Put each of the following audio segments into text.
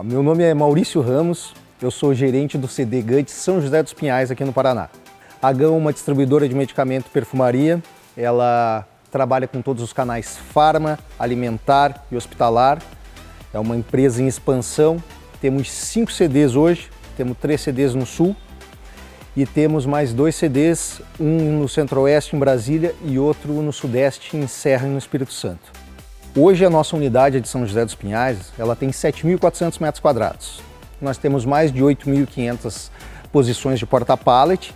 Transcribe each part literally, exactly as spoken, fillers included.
meu nome é Maurício Ramos, eu sou gerente do C D GAN de São José dos Pinhais, aqui no Paraná. A GAN é uma distribuidora de medicamento e perfumaria, ela trabalha com todos os canais farma, alimentar e hospitalar. É uma empresa em expansão, temos cinco C Ds hoje, temos três C Ds no Sul e temos mais dois C Ds, um no Centro-Oeste, em Brasília, e outro no Sudeste, em Serra, no Espírito Santo. Hoje a nossa unidade de São José dos Pinhais, ela tem sete mil e quatrocentos metros quadrados. Nós temos mais de oito mil e quinhentas posições de porta-pallet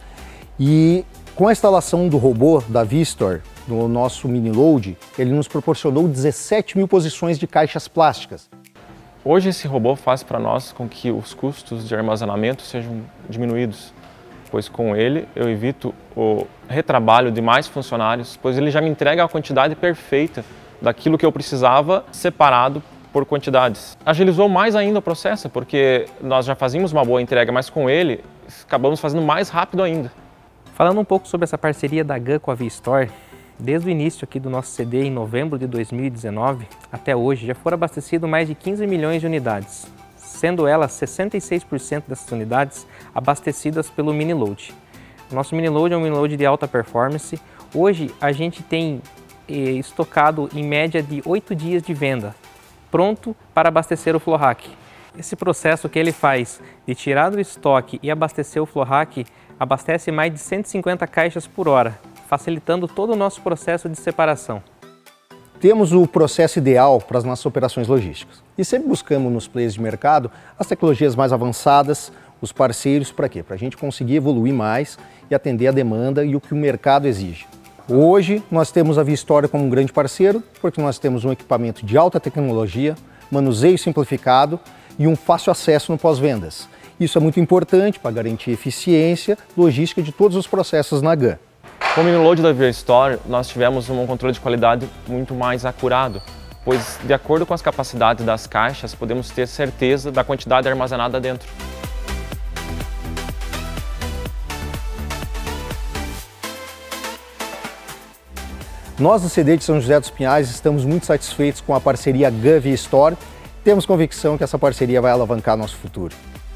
e com a instalação do robô da V-Store, no nosso mini load, ele nos proporcionou dezessete mil posições de caixas plásticas. Hoje esse robô faz para nós com que os custos de armazenamento sejam diminuídos, pois com ele eu evito o retrabalho de mais funcionários, pois ele já me entrega a quantidade perfeita daquilo que eu precisava separado por quantidades. Agilizou mais ainda o processo, porque nós já fazíamos uma boa entrega, mas com ele acabamos fazendo mais rápido ainda. Falando um pouco sobre essa parceria da GAN com a V-Store, desde o início aqui do nosso C D, em novembro de dois mil e dezenove, até hoje, já foram abastecidos mais de quinze milhões de unidades, sendo elas sessenta e seis por cento dessas unidades abastecidas pelo mini load. O nosso mini load é um mini load de alta performance. Hoje a gente tem estocado em média de oito dias de venda, pronto para abastecer o Florhac. Esse processo que ele faz de tirar do estoque e abastecer o Florhac abastece mais de cento e cinquenta caixas por hora, facilitando todo o nosso processo de separação. Temos o processo ideal para as nossas operações logísticas e sempre buscamos nos players de mercado as tecnologias mais avançadas, os parceiros, para quê? Para a gente conseguir evoluir mais e atender a demanda e o que o mercado exige. Hoje nós temos a V-Store como um grande parceiro, porque nós temos um equipamento de alta tecnologia, manuseio simplificado e um fácil acesso no pós-vendas. Isso é muito importante para garantir eficiência logística de todos os processos na GAN. Com o mini load da V-Store, nós tivemos um controle de qualidade muito mais acurado, pois de acordo com as capacidades das caixas, podemos ter certeza da quantidade armazenada dentro. Nós do C D de São José dos Pinhais estamos muito satisfeitos com a parceria GAN V-Store. Temos convicção que essa parceria vai alavancar nosso futuro.